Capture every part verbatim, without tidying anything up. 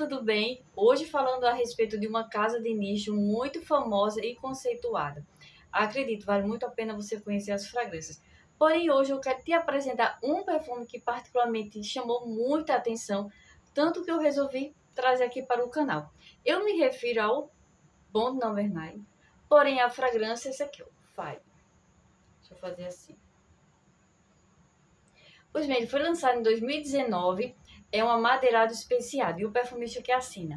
tudo bem? Hoje falando a respeito de uma casa de nicho muito famosa e conceituada. Acredito, vale muito a pena você conhecer as fragrâncias. Porém, hoje eu quero te apresentar um perfume que particularmente chamou muita atenção, tanto que eu resolvi trazer aqui para o canal. Eu me refiro ao Bond Number nove, porém a fragrância é essa aqui, ó, Fire. Deixa eu fazer assim. Pois bem, ele foi lançado em dois mil e dezenove, é um amadeirado especiado e o perfumista que assina.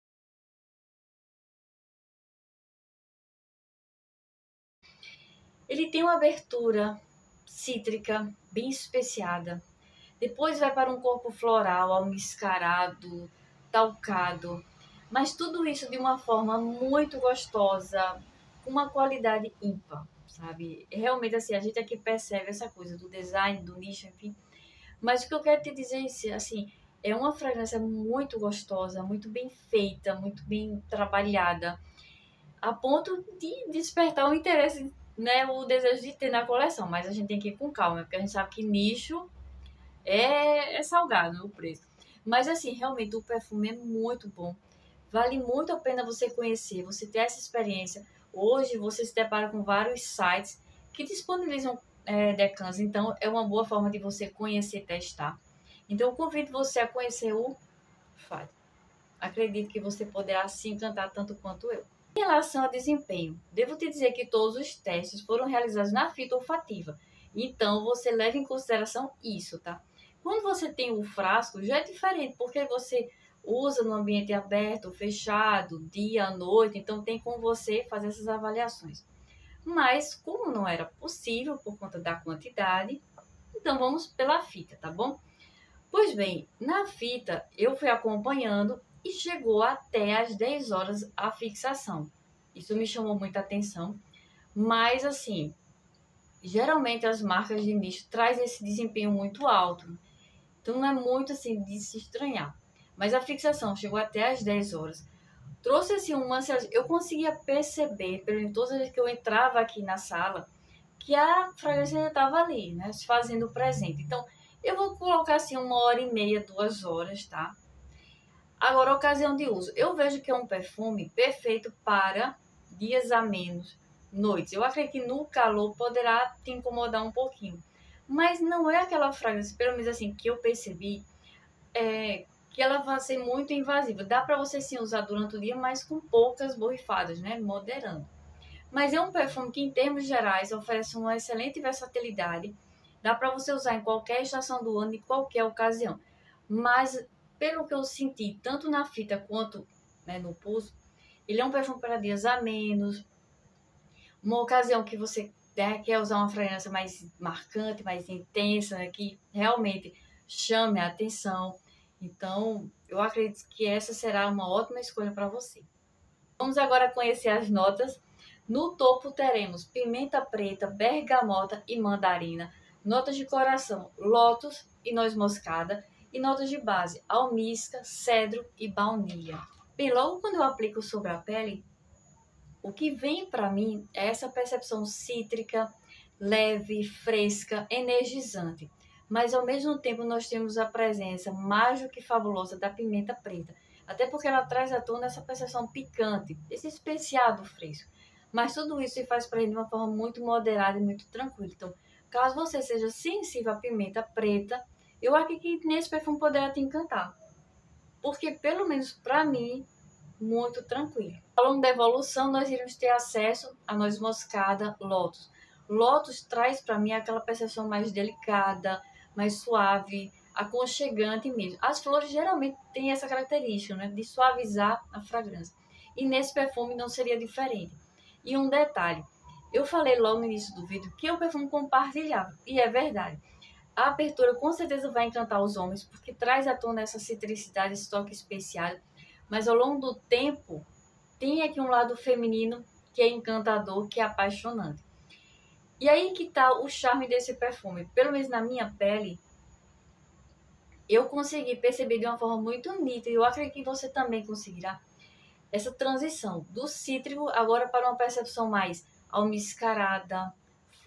Ele tem uma abertura cítrica bem especiada. Depois vai para um corpo floral, almiscarado, talcado. Mas tudo isso de uma forma muito gostosa, com uma qualidade ímpar, sabe? Realmente, assim, a gente aqui percebe essa coisa do design, do nicho, enfim. Mas o que eu quero te dizer é, assim, é uma fragrância muito gostosa, muito bem feita, muito bem trabalhada, a ponto de despertar o interesse, né, o desejo de ter na coleção. Mas a gente tem que ir com calma, porque a gente sabe que nicho é, é salgado o preço. Mas assim, realmente o perfume é muito bom. Vale muito a pena você conhecer, você ter essa experiência. Hoje você se depara com vários sites que disponibilizam é, decans, então é uma boa forma de você conhecer e testar. Então eu convido você a conhecer o Fire. Acredito que você poderá se encantar tanto quanto eu. Em relação ao desempenho, devo te dizer que todos os testes foram realizados na fita olfativa, então você leva em consideração isso, tá? Quando você tem o frasco, já é diferente, porque você usa no ambiente aberto, fechado, dia, noite, então tem como você fazer essas avaliações. Mas, como não era possível por conta da quantidade, então vamos pela fita, tá bom? Pois bem, na fita eu fui acompanhando e chegou até às dez horas a fixação. Isso me chamou muita atenção, mas assim, geralmente as marcas de nicho trazem esse desempenho muito alto, então não é muito assim de se estranhar. Mas a fixação chegou até às dez horas. Trouxe assim uma, eu conseguia perceber, pelo todas as vezes que eu entrava aqui na sala, que a fragrância já estava ali, né, se fazendo presente. Então, eu vou colocar assim uma hora e meia, duas horas, tá? Agora, a ocasião de uso. Eu vejo que é um perfume perfeito para dias a menos, noites. Eu acredito que no calor poderá te incomodar um pouquinho. Mas não é aquela fragrância, pelo menos assim, que eu percebi, é, que ela vai ser muito invasiva. Dá para você sim usar durante o dia, mas com poucas borrifadas, né? Moderando. Mas é um perfume que, em termos gerais, oferece uma excelente versatilidade. Dá para você usar em qualquer estação do ano, em qualquer ocasião. Mas, pelo que eu senti, tanto na fita quanto, né, no pulso, ele é um perfume para dias a menos. Uma ocasião que você, né, quer usar uma fragrância mais marcante, mais intensa, né, que realmente chame a atenção. Então, eu acredito que essa será uma ótima escolha para você. Vamos agora conhecer as notas. No topo teremos pimenta preta, bergamota e mandarina. Notas de coração, lótus e noz moscada. E notas de base, almíscar, cedro e baunilha. Bem, logo quando eu aplico sobre a pele, o que vem para mim é essa percepção cítrica, leve, fresca, energizante. Mas ao mesmo tempo nós temos a presença mais do que fabulosa da pimenta preta. Até porque ela traz à tona essa percepção picante, esse especiado fresco. Mas tudo isso se faz para ele de uma forma muito moderada e muito tranquila. Então, caso você seja sensível à pimenta preta, eu acredito que nesse perfume poderá te encantar. Porque, pelo menos para mim, muito tranquilo. Ao longo da evolução, nós iremos ter acesso a noz moscada, lótus. Lótus traz para mim aquela percepção mais delicada, mais suave, aconchegante mesmo. As flores geralmente têm essa característica, né, de suavizar a fragrância. E nesse perfume não seria diferente. E um detalhe, eu falei logo no início do vídeo que é um perfume compartilhável, e é verdade. A abertura com certeza vai encantar os homens, porque traz à tona essa citricidade, esse toque especial, mas ao longo do tempo tem aqui um lado feminino que é encantador, que é apaixonante. E aí que tá o charme desse perfume. Pelo menos na minha pele, eu consegui perceber de uma forma muito nítida, e eu acredito que você também conseguirá, essa transição do cítrico agora para uma percepção mais almiscarada,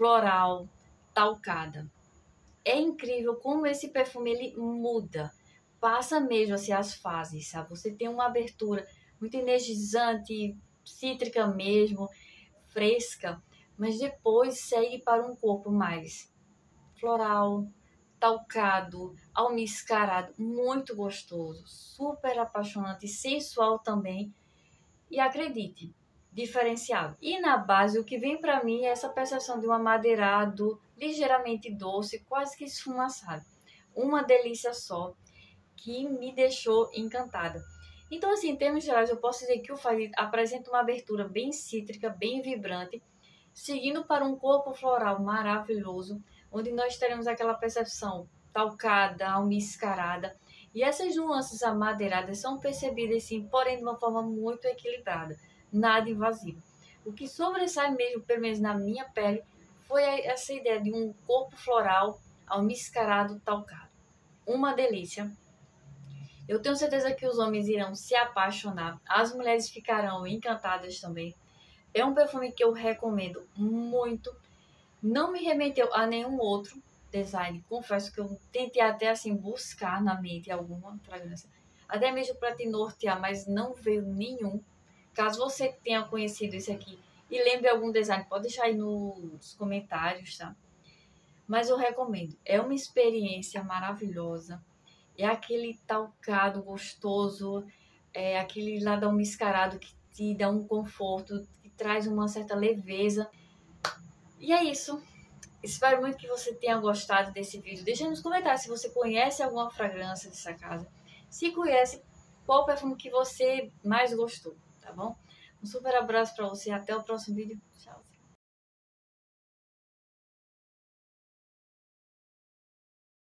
floral, talcada. É incrível como esse perfume ele muda. passa mesmo assim as fases, sabe? Você tem uma abertura muito energizante, cítrica mesmo, fresca, mas depois segue para um corpo mais floral, talcado, almiscarado, muito gostoso, super apaixonante, sensual também. E acredite, diferenciado. E na base, o que vem para mim é essa percepção de um amadeirado ligeiramente doce, quase que esfumaçado. Uma delícia só, que me deixou encantada. Então, assim, em termos gerais, eu posso dizer que o Farid apresenta uma abertura bem cítrica, bem vibrante, seguindo para um corpo floral maravilhoso, onde nós teremos aquela percepção talcada, almiscarada, e essas nuances amadeiradas são percebidas sim, porém de uma forma muito equilibrada, nada invasiva. O que sobressai mesmo, pelo menos na minha pele, foi essa ideia de um corpo floral almiscarado, talcado. Uma delícia. Eu tenho certeza que os homens irão se apaixonar, as mulheres ficarão encantadas também. É um perfume que eu recomendo muito. Não me remeteu a nenhum outro design. Confesso que eu tentei até assim buscar na mente alguma fragrância, até mesmo para te nortear, mas não veio nenhum. Caso você tenha conhecido esse aqui e lembre algum design, pode deixar aí nos comentários, tá? Mas eu recomendo. É uma experiência maravilhosa. É aquele talcado gostoso, é aquele ladão mascarado que te dá um conforto, que traz uma certa leveza. E é isso. Espero muito que você tenha gostado desse vídeo. Deixa nos comentários se você conhece alguma fragrância dessa casa. Se conhece, qual o perfume que você mais gostou, tá bom? Um super abraço para você. Até o próximo vídeo. Tchau.